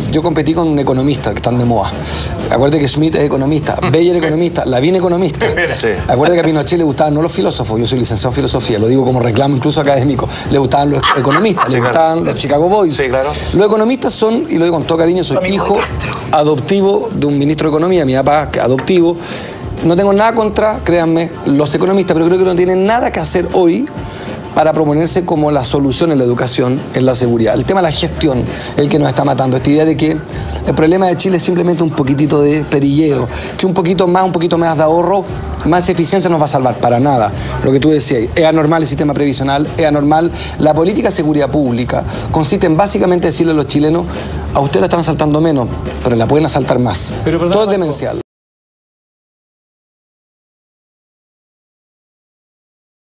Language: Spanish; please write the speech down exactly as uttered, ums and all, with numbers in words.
yo competí con un economista que están de moda. Acuérdate que Schmidt es economista, Beyer es economista, Lavín economista. Sí. Acuérdate que a Pinochet le gustaban no los filósofos, yo soy licenciado en filosofía, lo digo como reclamo incluso académico, le gustaban los economistas, Sí, le claro. gustaban los Chicago Boys. Sí, claro. Los economistas son, y lo digo con todo cariño, soy hijo adoptivo de un ministro de Economía, mi papá adoptivo. No tengo nada contra, créanme, los economistas, pero creo que no tienen nada que hacer hoy para proponerse como la solución en la educación, en la seguridad. El tema de la gestión es el que nos está matando. Esta idea de que el problema de Chile es simplemente un poquitito de perilleo, que un poquito más, un poquito más de ahorro, más eficiencia nos va a salvar. Para nada. Lo que tú decías, es anormal el sistema previsional, es anormal. La política de seguridad pública consiste en básicamente decirle a los chilenos, a ustedes la están asaltando menos, pero la pueden asaltar más. Pero, perdón, Todo es Marco. demencial.